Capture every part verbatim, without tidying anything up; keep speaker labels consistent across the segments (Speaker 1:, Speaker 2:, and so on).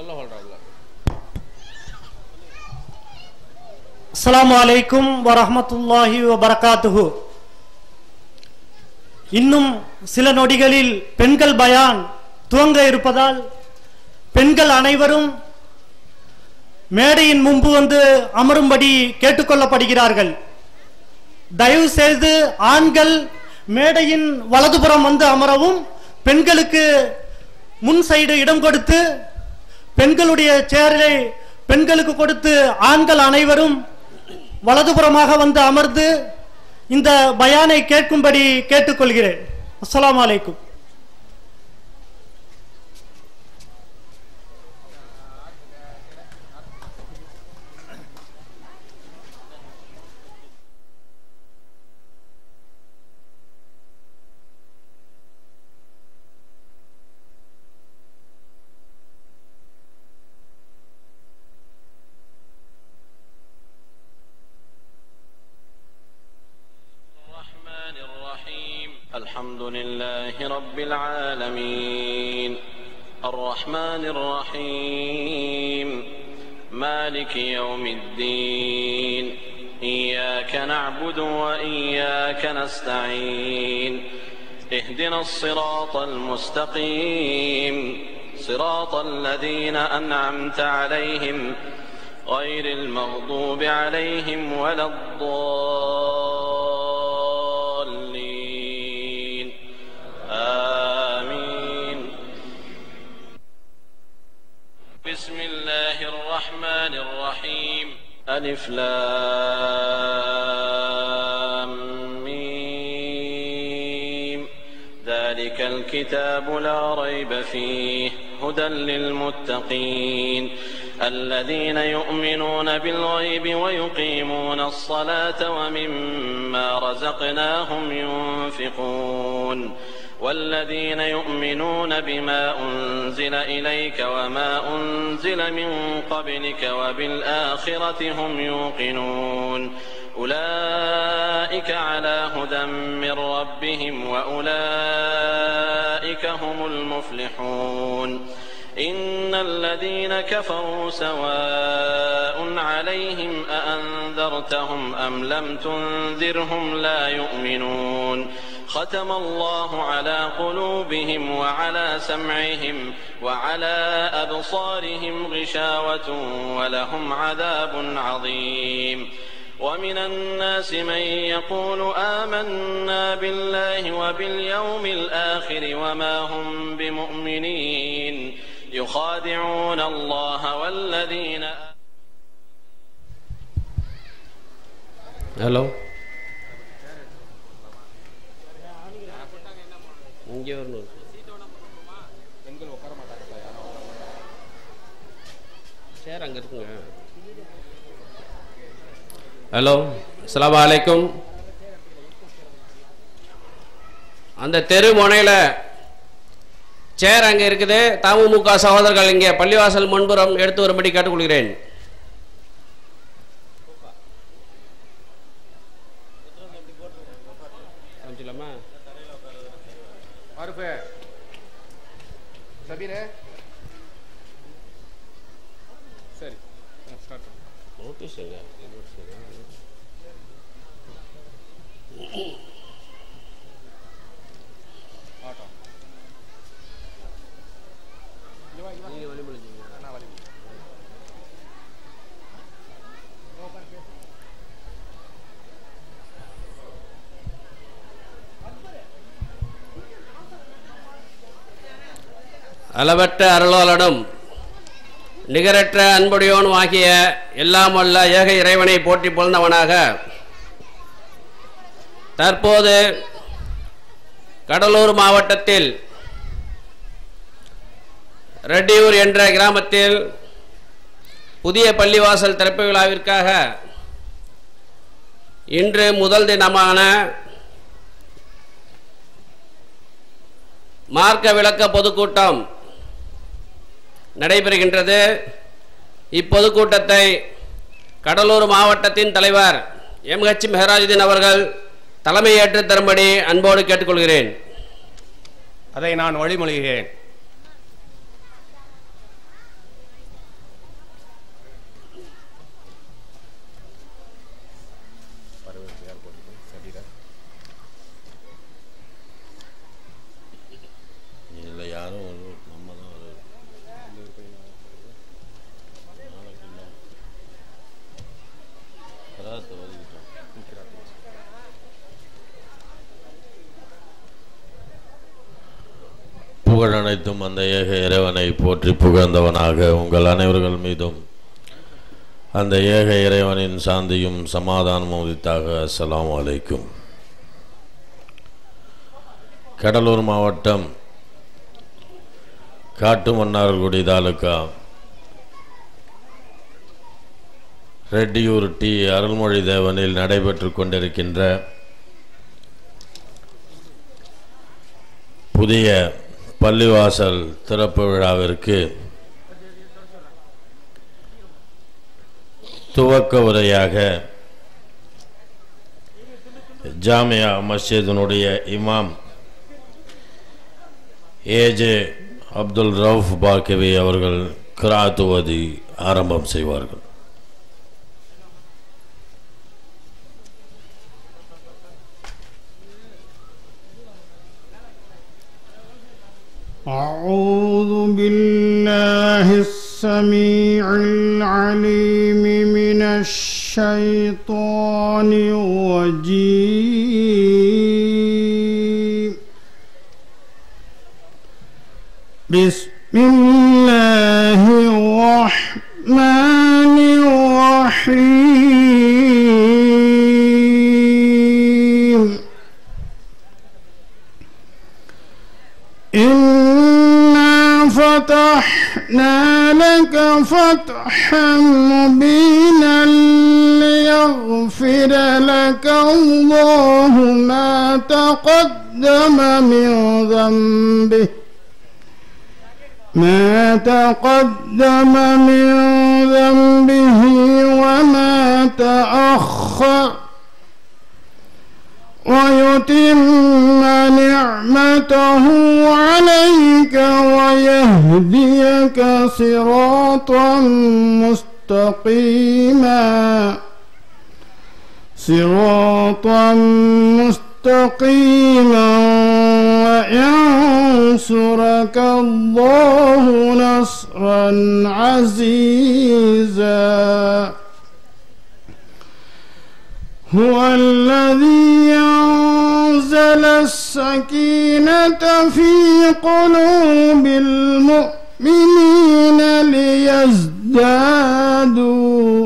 Speaker 1: அஸ்ஸலாமு அலைக்கும் வரஹ்மத்துல்லாஹி வபரகாத்துஹு. இன்னும் சில நொடிகளில் பெண்கள் பயான் துவங்க இருப்பதால் பெண்கள் அனைவரும் மேடையின் முன்பு வந்து அமரும்படி கேட்டுக்கொள்ளப்படுகிறார்கள். தயவு செய்து ஆண்கள் மேடையின் வலதுபுறம் வந்து அமரவும், பெண்களுக்கு முன் சைடு இடம் கொடுத்து பெண்களுடைய சேரை பெண்களுக்கு கொடுத்து ஆண்கள் அனைவரும் வலதுபுறமாக வந்து அமர்ந்து இந்த பயானை கேட்கும்படி கேட்டுக்கொள்கிறேன். அஸ்ஸலாமு அலைக்கும்.
Speaker 2: الحمد لله رب العالمين الرحمن الرحيم مالك يوم الدين إياك نعبد وإياك نستعين اهدنا الصراط المستقيم صراط الذين أنعمت عليهم غير المغضوب عليهم ولا الضالين آمين. بسم الله الرحمن الرحيم ألف لام ميم ذلك الكتاب لا ريب فيه هدى للمتقين الذين يؤمنون بالغيب ويقيمون الصلاة ومما رزقناهم ينفقون والذين يؤمنون بما أنزل إليك وما أنزل من قبلك وبالآخرة هم يوقنون أولئك على هدى من ربهم وأولئك هم المفلحون. إن الذين كفروا سواء عليهم أأنذرتهم أم لم تنذرهم لا يؤمنون ختم الله على قلوبهم وعلى سمعهم وعلى أبصارهم غشاوة ولهم عذاب عظيم. ومن الناس من يقول آمنا بالله وباليوم الآخر وما هم بمؤمنين يخادعون الله والذين
Speaker 3: ஹலோ இங்கே வரணும். சேர் அங்கே இருக்குங்க. ஹலோ அஸ்ஸலாமு அலைக்கும். அந்த தெரு முனையில் சேர் அங்கே இருக்குது. தமுமுக சகோதரர்கள் இங்கே பள்ளிவாசல் முன்புறம் எடுத்து வரும்படி கேட்டுக்கொள்கிறேன். அளவற்ற அருளாளனும் நிகரற்ற அன்புடையோனும் ஆகிய எல்லாம் வல்ல ஏக இறைவனை போற்றி புகழ்ந்தவனாக தற்போது கடலூர் மாவட்டத்தில் ரெட்டியூர் என்ற கிராமத்தில் புதிய பள்ளிவாசல் திறப்பு விழாவிற்காக இன்று முதல் தினமான மார்க்க விளக்க பொதுக்கூட்டம் நடைபெறுகின்றது. இப்பொதுக்கூட்டத்தை கடலூர் மாவட்டத்தின் தலைவர் எம் ஹெச் மெஹராஜுதீன் அவர்கள் தலைமையேற்று தரும்படி அன்போடு கேட்டுக்கொள்கிறேன்.
Speaker 4: அதை நான் வழிமொழிகிறேன். புகழ் அனைத்தும் அந்த ஏக இறைவனை போற்றி புகழ்ந்தவனாக உங்கள் அனைவர்கள் மீதும் அந்த ஏக இறைவனின் சாந்தியும் சமாதானமும் உரித்தாக. அஸ்ஸலாமு அலைக்கும். கடலூர் மாவட்டம் காட்டுமன்னார்குடி தாலுகா ரெட்டியூர் டி அருள்மொழி தேவனில் நடைபெற்று கொண்டிருக்கின்ற புதிய பள்ளிவாசல் திறப்பு விழாவிற்கு துவக்க உரையாக ஜாமியா மஸ்ஜிதினுடைய இமாம் ஏஜே அப்துல் ரவுஃப் பாக்கவி அவர்கள் கிராத் ஓதி ஆரம்பம் செய்வார்கள்.
Speaker 5: أعوذ بالله السميع العليم من الشيطان الرجيم. بسم الله الرحمن الرحيم. إنا فتحنا لك فتحا مبينا ليغفر لك الله ما تقدم من ذنبه ما تقدم من ذنبه وما تأخر ويتم نعمته عليك ويهديك صراطا مستقيما صراطا مستقيما وينصرك الله نصرا عزيزا. هو الذي أنزل السكينة في قلوب المؤمنين ليزدادوا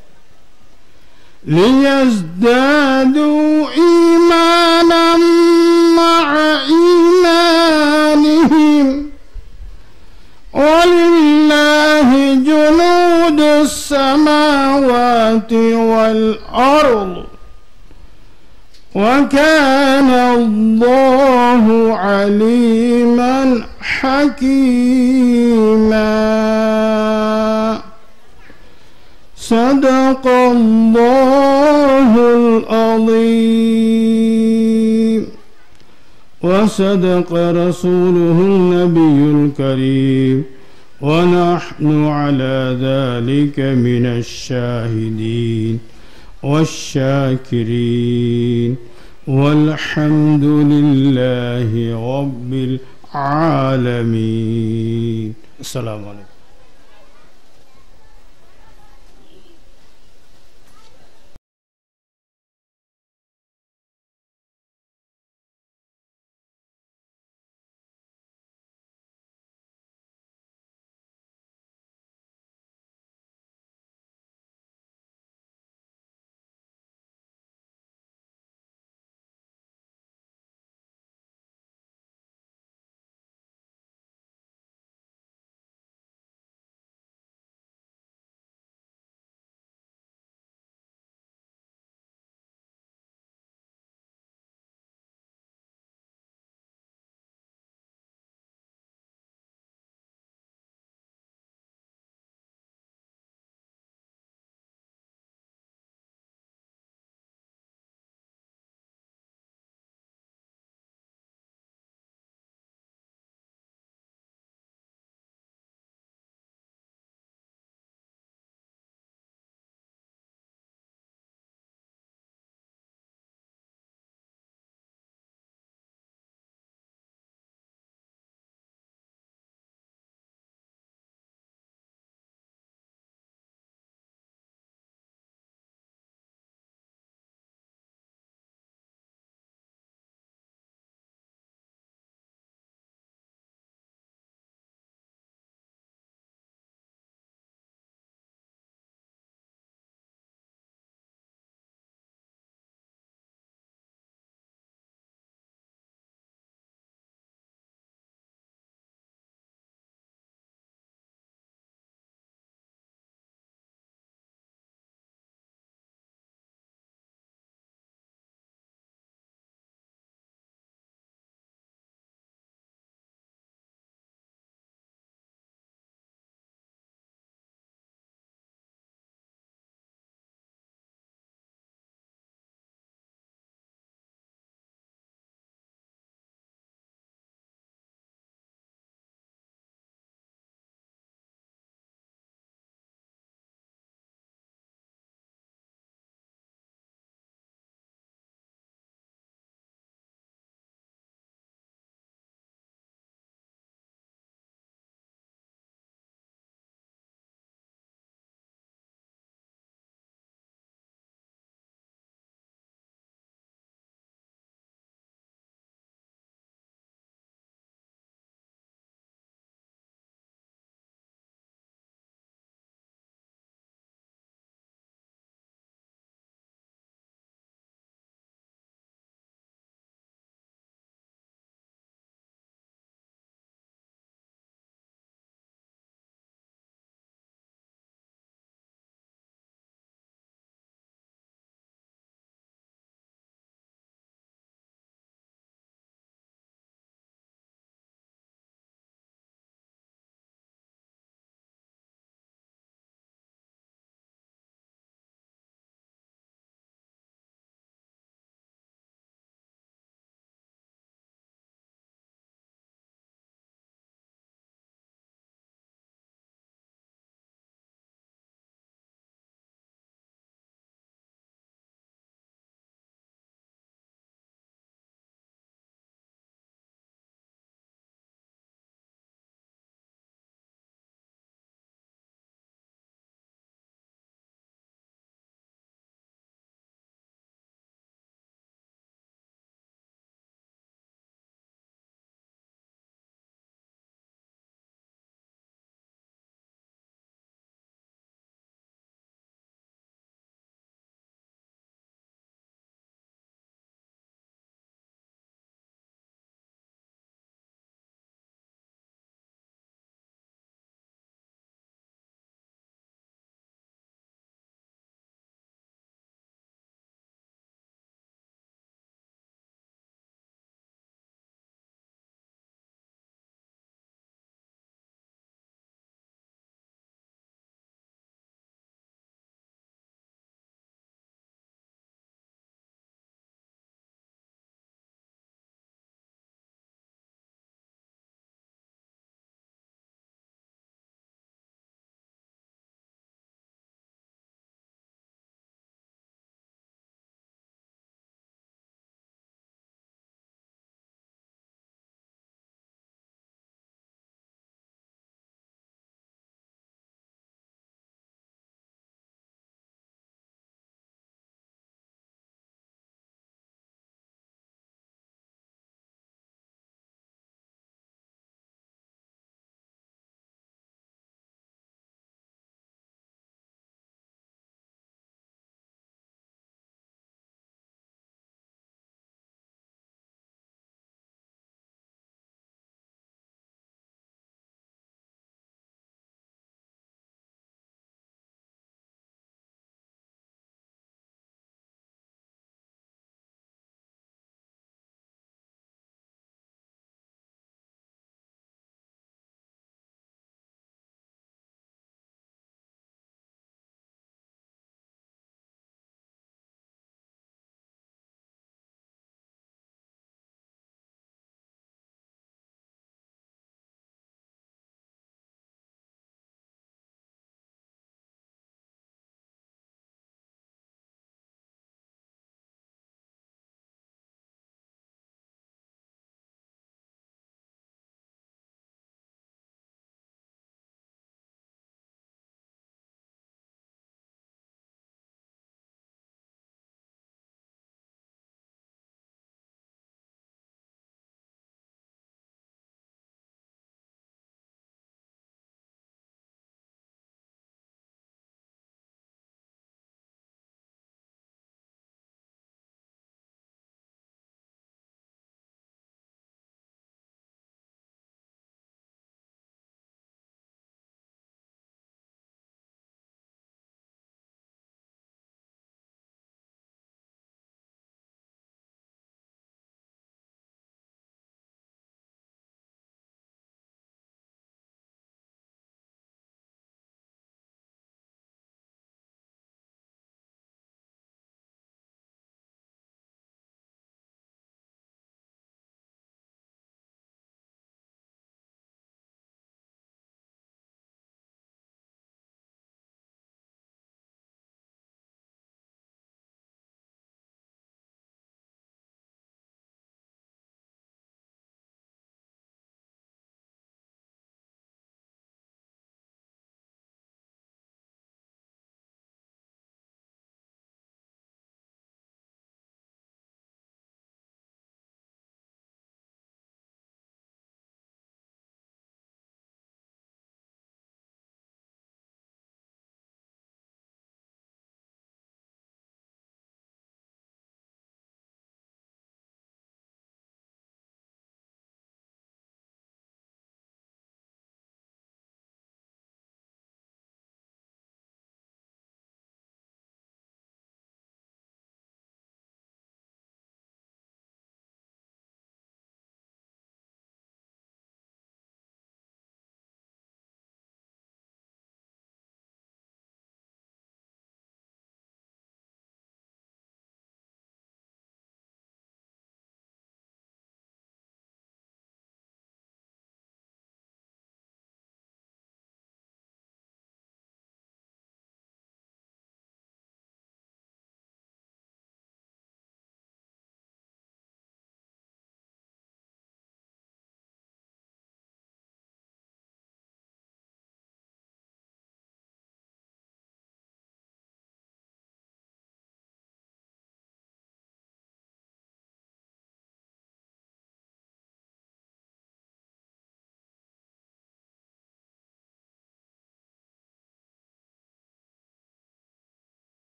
Speaker 5: ليزدادوا إيمانا مع إيمانهم ولله جنود السماوات والأرض وكان الله عليما حكيما. صدق الله العظيم وصدق رسوله النبي الكريم ونحن على ذلك من الشاهدين والشاكرين والحمد لله رب العالمين. السلام عليكم.